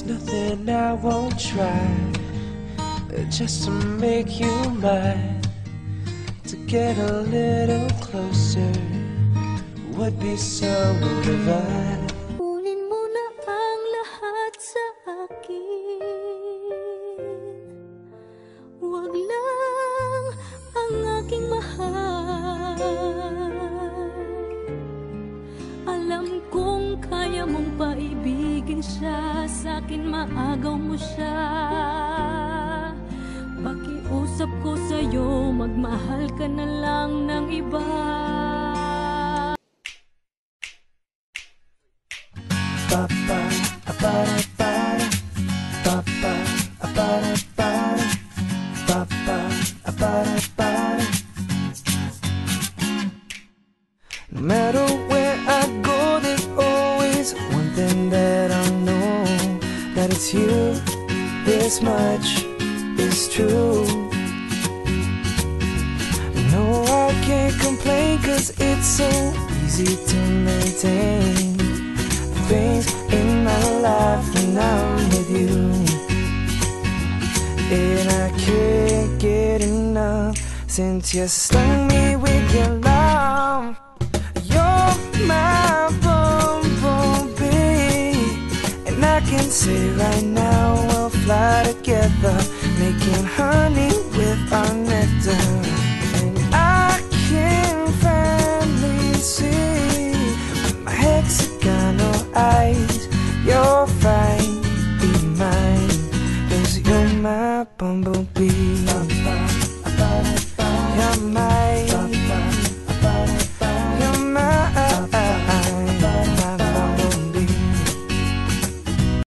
nothing I won't try, just to make you mine. To get a little closer would be so divine. Kunin mo na ang lahat sa akin, wag lang ang aking mahal. Alam kong kaya mong paibigin siya, sa'kin maagaw mo siya. Pakiusap ko sa'yo, magmahal ka na lang ng iba. Papa, para para, papa, para para, papa, para para. No matter where I go, there's always one thing that I know, that it's you. This much is true. No, I can't complain, 'cause it's so easy to maintain things in my life when I'm with you. And I can't get enough since you stung me with your love. You're my bumblebee, and I can say right now we'll fly together, making honey with our nectar. And I can finally see with my hexagonal eyes, you're fine, be mine, 'cause you're my bumblebee. You're my